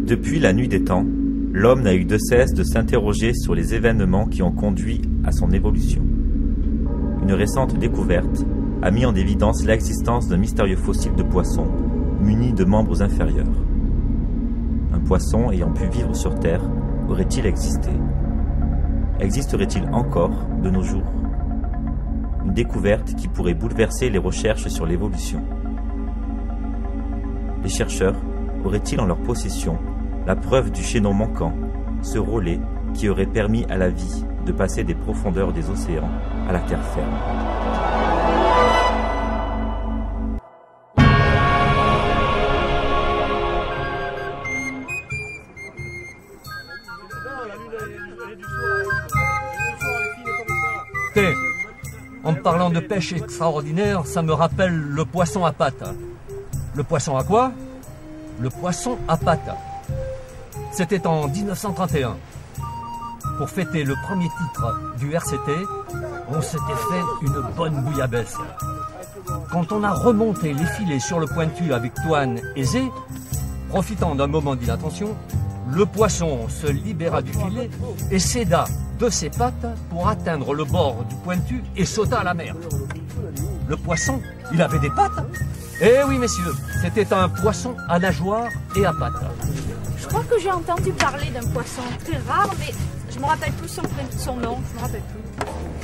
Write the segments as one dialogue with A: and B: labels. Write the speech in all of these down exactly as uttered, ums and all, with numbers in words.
A: Depuis la nuit des temps, l'homme n'a eu de cesse de s'interroger sur les événements qui ont conduit à son évolution. Une récente découverte a mis en évidence l'existence d'un mystérieux fossile de poisson muni de membres inférieurs. Un poisson ayant pu vivre sur Terre aurait-il existé? Existerait-il encore de nos jours? Une découverte qui pourrait bouleverser les recherches sur l'évolution. Les chercheurs auraient-ils en leur possession la preuve du chaînon manquant, ce relais qui aurait permis à la vie de passer des profondeurs des océans à la terre ferme?
B: En me parlant de pêche extraordinaire, ça me rappelle le poisson à pattes. Le poisson à quoi? Le poisson à pattes. C'était en mille neuf cent trente et un. Pour fêter le premier titre du R C T, on s'était fait une bonne bouillabaisse. Quand on a remonté les filets sur le pointu avec Toine et Zé, profitant d'un moment d'inattention, le poisson se libéra du filet et céda de ses pattes pour atteindre le bord du pointu et sauta à la mer. Le poisson, il avait des pattes? Eh oui, messieurs, c'était un poisson à nageoires et à pattes.
C: Je crois que j'ai entendu parler d'un poisson très rare, mais je me rappelle plus son, son nom, je me rappelle plus.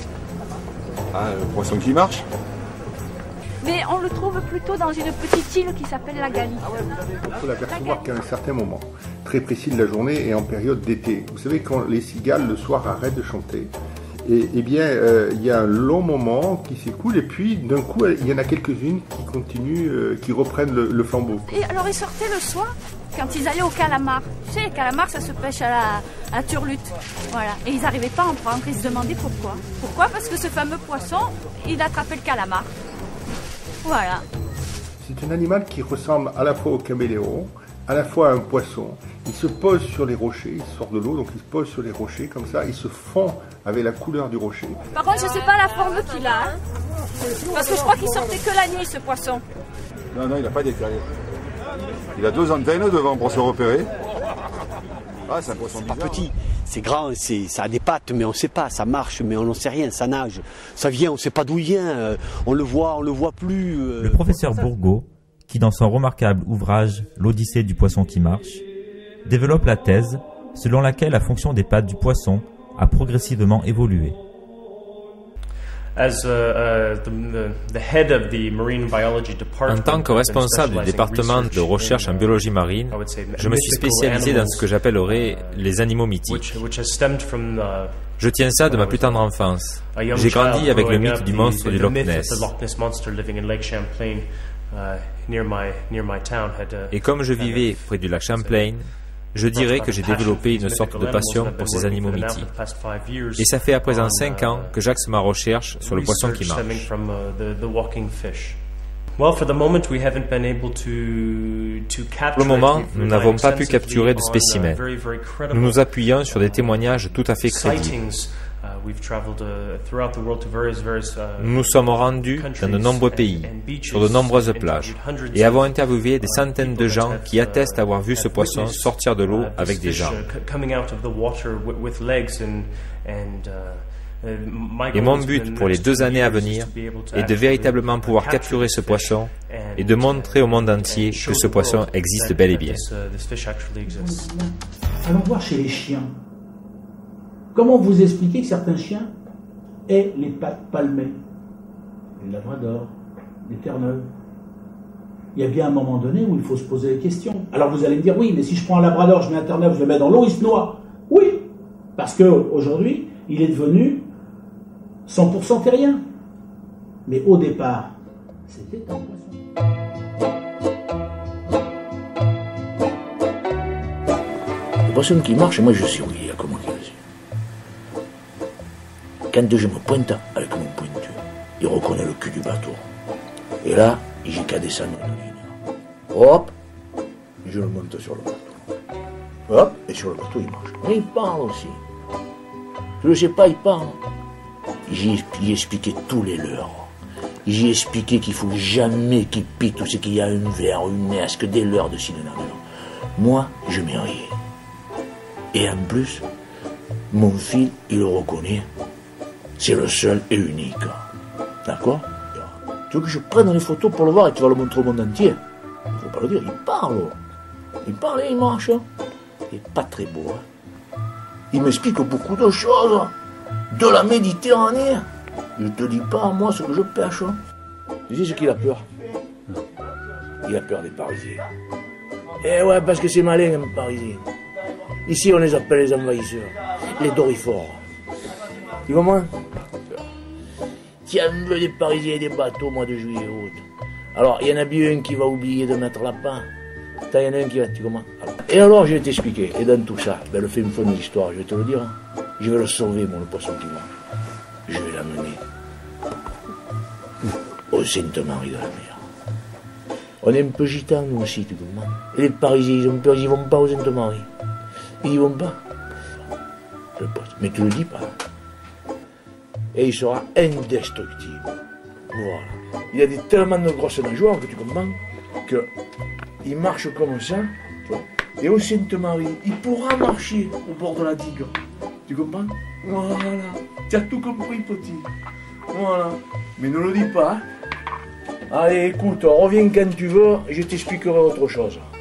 D: Ah, le poisson qui marche?
C: Mais on le trouve plutôt dans une petite île qui s'appelle la Galite.
D: Il faut l'apercevoir qu'à un certain moment très précis de la journée et en période d'été. Vous savez, quand les cigales le soir arrêtent de chanter, et, eh bien, euh, il y a un long moment qui s'écoule et puis d'un coup, il y en a quelques-unes qui continuent, euh, qui reprennent le, le flambeau.
C: Et alors ils sortaient le soir quand ils allaient au calamar. Tu sais, les calamars, ça se pêche à la, à la turlute. Voilà. Et ils n'arrivaient pas à en prendre. Ils se demandaient pourquoi. Pourquoi? Parce que ce fameux poisson, il attrapait le calamar. Voilà.
D: C'est un animal qui ressemble à la fois au caméléon, à la fois à un poisson. Il se pose sur les rochers, il sort de l'eau, donc il se pose sur les rochers comme ça, il se fond avec la couleur du rocher.
C: Par contre, je ne sais pas la forme qu'il a, hein. Parce que je crois qu'il sortait que la nuit, ce poisson.
D: Non, non, il n'a pas décalé. Il a deux antennes devant pour se repérer. Ah, c'est un poisson bizarre.
E: Pas petit, c'est grand, c'est, ça a des pattes, mais on ne sait pas, ça marche, mais on n'en sait rien, ça nage, ça vient, on ne sait pas d'où il vient, euh, on le voit, on le voit plus. Euh,
A: le professeur Bourgault, qui dans son remarquable ouvrage « L'Odyssée du poisson qui marche », développe la thèse selon laquelle la fonction des pattes du poisson a progressivement évolué.
F: En tant que responsable du département de recherche en biologie marine, je me suis spécialisé dans ce que j'appellerais les animaux mythiques. Je tiens ça de ma plus tendre enfance. J'ai grandi avec le mythe du monstre du Loch Ness. Et comme je vivais près du lac Champlain, je dirais que j'ai développé une sorte de passion pour ces animaux mythiques. Et ça fait à présent cinq ans que j'axe ma recherche sur le poisson qui marche. Pour le moment, nous n'avons pas pu capturer de spécimens. Nous nous appuyons sur des témoignages tout à fait crédibles. Nous nous sommes rendus dans de nombreux pays, sur de nombreuses plages, et avons interviewé des centaines de gens qui attestent avoir vu ce poisson sortir de l'eau avec des jambes. Et mon but pour les deux années à venir est de véritablement pouvoir capturer ce poisson et de montrer au monde entier que ce poisson existe bel et bien.
G: Allons voir chez les chiens. Comment vous expliquez que certains chiens aient les pattes palmées? Les labradors, les terre-neuves. Il y a bien un moment donné où il faut se poser des questions. Alors vous allez me dire, oui, mais si je prends un labrador, je mets un terre-neuve, je le mets dans l'eau, il se noie. Oui, parce qu'aujourd'hui, il est devenu cent pour cent terrien. Mais au départ, c'était un poisson.
H: Le poisson qui marche, moi je souris, comment il dit. Quand je me pointe avec mon pointu, il reconnaît le cul du bateau. Et là, j'ai qu'à descendre de ligne. Hop, je le monte sur le bateau. Hop, et sur le bateau, il marche. Mais il parle aussi. Je ne sais pas, il parle. J'ai expliqué tous les leurs. J'ai expliqué qu'il ne faut jamais qu'il pique tout ce qu'il y a, une verre, une esque, des leurs de ci, de là. Moi, je m'y rien. Et en plus, mon fils, il le reconnaît. C'est le seul et unique. D'accord? Tu veux que je prenne les photos pour le voir et tu vas le montrer au monde entier? Il ne faut pas le dire, il parle. Il parle et il marche. Il n'est pas très beau. Hein. Il m'explique beaucoup de choses. De la Méditerranée. Je ne te dis pas à moi ce que je pêche. Tu sais ce qu'il a peur? Il a peur des Parisiens. Eh ouais, parce que c'est malin, un Parisien. Ici, on les appelle les envahisseurs. Les dorifores. Tu comprends? Tiens, on veut des Parisiens et des bateaux au mois de juillet et août. Alors, il y en a bien un qui va oublier de mettre lapin. Il y en a un qui va, tu comprends? Et alors, je vais t'expliquer. Et dans tout ça, ben, le film fond de l'histoire, je vais te le dire. Hein. Je vais le sauver, mon le poisson qui mange. Je vais l'amener au Sainte-Marie de la Mer. On est un peu gitans, nous aussi, tu comprends? Et les Parisiens, ils ont peur, ils vont pas au Sainte-Marie. Ils y vont pas. Le poisson. Mais tu le dis pas. Et il sera indestructible. Voilà. Il a des, tellement de grosses nageoires que tu comprends que il marche comme ça, tu vois. Et au Sainte-Marie, il pourra marcher au bord de la digue. Tu comprends? Voilà. Tu as tout compris, petit. Voilà. Mais ne le dis pas. Hein. Allez, écoute, reviens quand tu veux et je t'expliquerai autre chose.